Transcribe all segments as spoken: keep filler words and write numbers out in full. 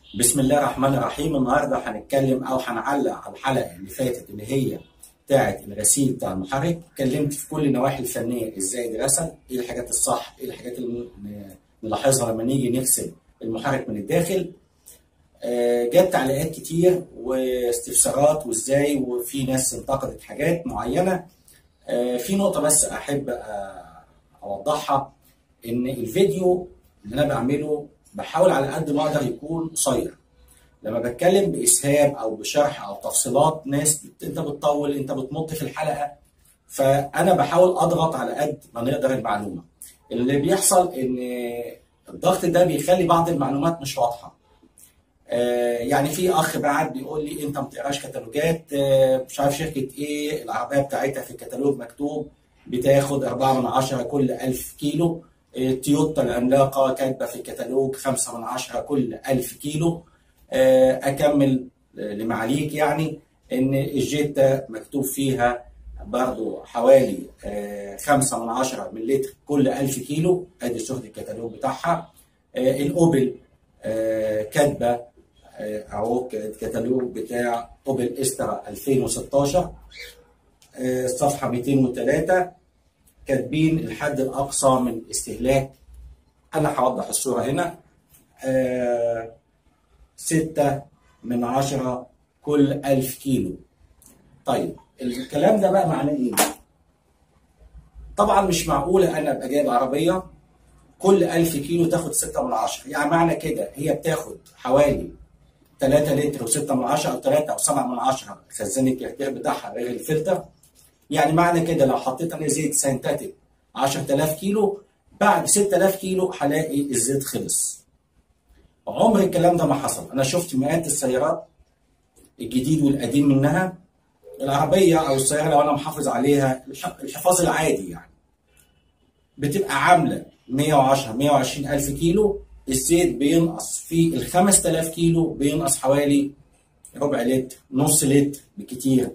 بسم الله الرحمن الرحيم. النهارده هنتكلم او هنعلق على الحلقه اللي فاتت اللي هي بتاعه الغسيل بتاع المحرك. اتكلمت في كل النواحي الفنيه، ازاي يتغسل، ايه الحاجات الصح، ايه الحاجات اللي نلاحظها لما نيجي نغسل المحرك من الداخل. آه، جت تعليقات كتير واستفسارات وازاي، وفي ناس انتقدت حاجات معينه. آه، في نقطه بس احب آه، اوضحها، ان الفيديو اللي انا بعمله بحاول على قد ما اقدر يكون قصير. لما بتكلم باسهاب او بشرح او تفصيلات، ناس بت... انت بتطول، انت بتمط في الحلقه، فانا بحاول اضغط على قد ما نقدر المعلومه. اللي بيحصل ان الضغط ده بيخلي بعض المعلومات مش واضحه. آه يعني في اخ بعد بيقول لي انت ما بتقراش كتالوجات، آه مش عارف شركه ايه العربيه بتاعتها في الكتالوج مكتوب بتاخد أربعة من عشرة كل ألف كيلو. تويوتا العملاقة كاتبة في الكتالوج خمسة من عشرة كل ألف كيلو. أكمل لمعاليك يعني إن الجيتا مكتوب فيها برضو حوالي خمسة من عشرة من لتر كل ألف كيلو، أدي صورة الكتالوج بتاعها. الأوبل كاتبة أهو الكتالوج بتاع أوبل إسترا ألفين وستاشر صفحة مئتين وثلاثة، كاتبين الحد الأقصى من استهلاك. أنا هوضح الصورة هنا. آه ستة من عشرة كل ألف كيلو. طيب الكلام ده بقى معناه إيه؟ طبعا مش معقولة أنا أبقى جايب عربية كل ألف كيلو تاخد ستة من عشرة، يعني معنى كده هي بتاخد حوالي ثلاثة لتر و6 من عشرة أو ثلاثة أو سبعة من عشرة خزان الكركير بتاعها غير الفلتر. يعني معنى كده لو حطيت أنا زيت سينتاتيك عشرة آلاف كيلو، بعد ستة آلاف كيلو هلاقي الزيت خلص. عمر الكلام ده ما حصل. انا شفت مئات السيارات الجديد والقديم منها، العربيه او السياره لو انا محافظ عليها الحفاظ العادي يعني بتبقى عامله مئة وعشرة مئة وعشرين الف كيلو، الزيت بينقص في ال خمسة آلاف كيلو بينقص حوالي ربع لتر نص لتر بكتير.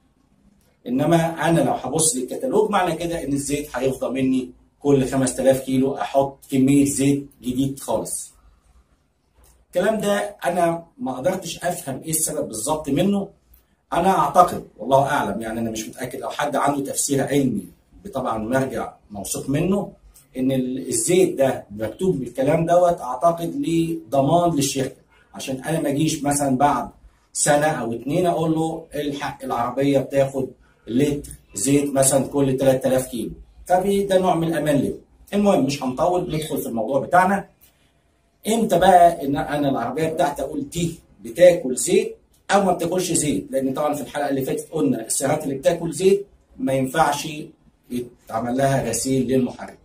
انما انا لو هبص للكتالوج معنى كده ان الزيت هيفضى مني كل خمسة آلاف كيلو احط كميه زيت جديد خالص. الكلام ده انا ما قدرتش افهم ايه السبب بالظبط منه. انا اعتقد والله اعلم، يعني انا مش متاكد، لو حد عنده تفسير علمي طبعا مرجع موثوق منه، ان الزيت ده مكتوب بالكلام دوت اعتقد ليه ضمان للشركه، عشان انا ما اجيش مثلا بعد سنه او اتنين اقول له الحق العربيه بتاخد لتر زيت مثلا كل ثلاثة آلاف كيلو، فده نوع من الامان ليه. المهم مش هنطول، ندخل في الموضوع بتاعنا. امتى بقى ان انا العربيه بتاعتي اقول دي بتاكل زيت او ما بتاكلش زيت؟ لان طبعا في الحلقه اللي فاتت قلنا السيارات اللي بتاكل زيت ما ينفعش يتعمل لها غسيل للمحرك.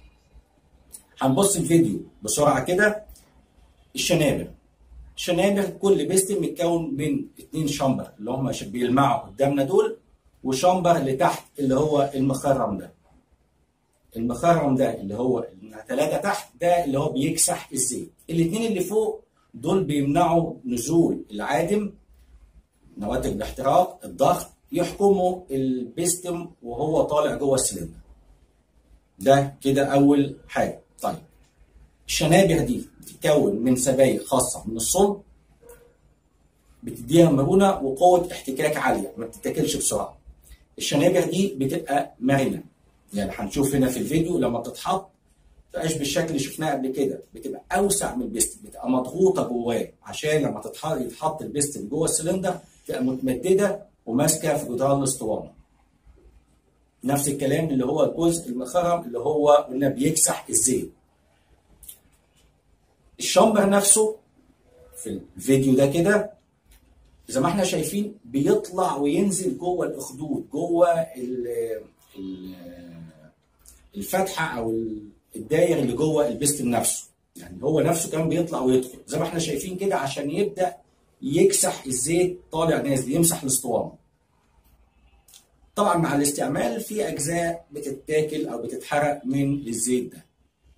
هنبص الفيديو بسرعه كده. الشنابر الشنابر كل بيستم متكون من اتنين شامبر اللي هم بيلمعوا قدامنا دول، وشامبر اللي تحت اللي هو المخرم ده. المخرم ده اللي هو ثلاثة تحت ده اللي هو بيكسح الزيت. الاثنين اللي فوق دول بيمنعوا نزول العادم، نواتج الاحتراق، الضغط، يحكموا البيستم وهو طالع جوه السلندر. ده كده اول حاجه. طيب الشنابر دي بتتكون من سبايك خاصه من الصلب بتديها مرونه وقوه احتكاك عاليه، ما بتتاكلش بسرعه. الشنابر دي بتبقى مرنه، يعني هنشوف هنا في الفيديو لما بتتحط تبقاش بالشكل اللي شفناه قبل كده، بتبقى اوسع من البيستم، بتبقى مضغوطه جواه عشان لما تتحط يتحط البيستم جوه السلندر تبقى متمدده وماسكه في جدار الاسطوانه. نفس الكلام اللي هو الجزء المخرم اللي هو قلنا بيكسح الزيت. الشامبر نفسه في الفيديو ده كده زي ما احنا شايفين بيطلع وينزل جوه الاخدود، جوه الفتحه او الداير اللي جوه البيستم نفسه، يعني هو نفسه كمان بيطلع ويدخل زي ما احنا شايفين كده عشان يبدا يكسح الزيت طالع نازل، يمسح الاسطوانه. طبعا مع الاستعمال في اجزاء بتتاكل او بتتحرق من الزيت ده.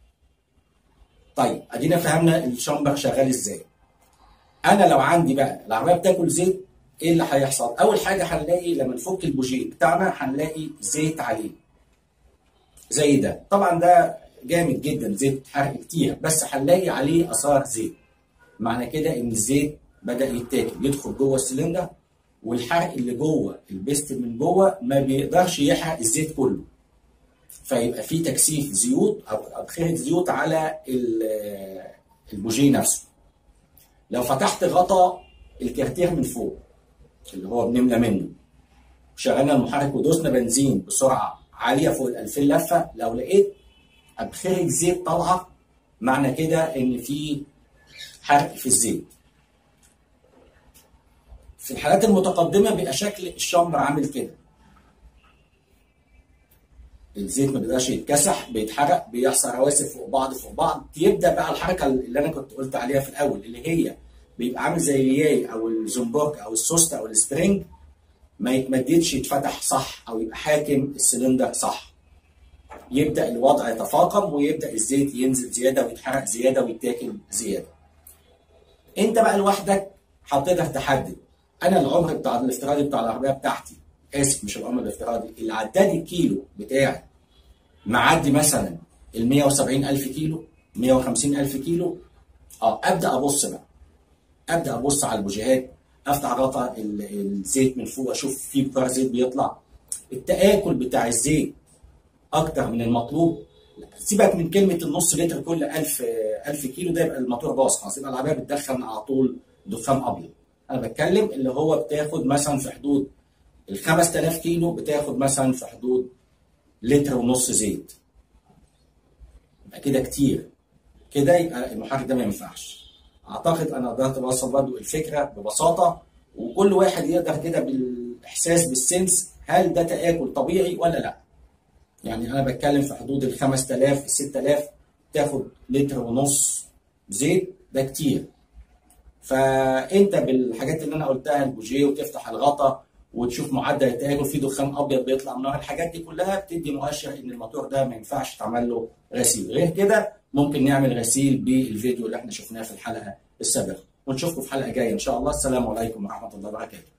طيب ادينا فهمنا الشامبر شغال ازاي. انا لو عندي بقى العربيه بتاكل زيت، ايه اللي هيحصل؟ اول حاجه هنلاقي لما نفك البوجيه بتاعنا هنلاقي زيت عليه زي ده. طبعا ده جامد جدا، زيت حرق كتير، بس هنلاقي عليه اثار زيت. معنى كده ان الزيت بدا يتاكل يدخل جوه السلندر، والحرق اللي جوه البيست من جوه ما بيقدرش يحرق الزيت كله، فيبقى في تكثيف زيوت او بخيره زيوت على البوجيه نفسه. لو فتحت غطا الكارتير من فوق اللي هو بنملى منه، شغلنا المحرك ودوسنا بنزين بسرعه عاليه فوق ال ألفين لفه، لو لقيت ابخره زيت طالعه معنى كده ان في حرق في الزيت. في الحالات المتقدمه بيبقى شكل الشمبر عامل كده، الزيت ما بيقدرش يتكسح، بيتحرق، بيحصل رواسب فوق بعض فوق بعض، يبدا بقى الحركه اللي انا كنت قلت عليها في الاول اللي هي بيبقى عامل زي الياي او الزنبرك او السوست او السبرينج، ما يتمددش يتفتح صح او يبقى حاكم السلندر صح، يبدا الوضع يتفاقم ويبدا الزيت ينزل زياده ويتحرق زياده ويتاكل زياده. انت بقى لوحدك هتقدر تحدد. انا العمر بتاع الافتراضي بتاع العربيه بتاعتي، اسف مش العمر الافتراضي، العداد الكيلو بتاعي معدي مثلا ال مية وسبعين ألف كيلو، مية وخمسين ألف كيلو، اه ابدا ابص بقى، ابدا ابص على البوجيهات، افتح غطا الزيت من فوق اشوف في بخار زيت بيطلع، التآكل بتاع الزيت اكتر من المطلوب. سيبك من كلمه النص لتر كل ألف ألف كيلو، ده يبقى الموتور باظ خلاص، يبقى العربيه بتدخن على طول دخان ابيض. انا بتكلم اللي هو بتاخد مثلا في حدود ال خمسة آلاف كيلو، بتاخد مثلا في حدود لتر ونص زيت، يبقى كده كتير، كده يبقى المحرك ده ما ينفعش. اعتقد انا قدرت اوصل برضه الفكره ببساطه، وكل واحد يقدر كده بالاحساس بالسنس هل ده تآكل طبيعي ولا لا. يعني انا بتكلم في حدود ال خمسة آلاف ال ستة آلاف تاخد لتر ونص زيت، ده كتير. فانت بالحاجات اللي انا قلتها، البوجيه وتفتح الغطا وتشوف معدل التآكل، في دخان ابيض بيطلع من الحاجات دي كلها بتدي مؤشر ان الموتور ده ما ينفعش تعمل له غسيل. غير كده ممكن نعمل غسيل بالفيديو اللي احنا شفناه في الحلقه السابقه، ونشوفكم في حلقه جايه ان شاء الله. السلام عليكم ورحمه الله وبركاته.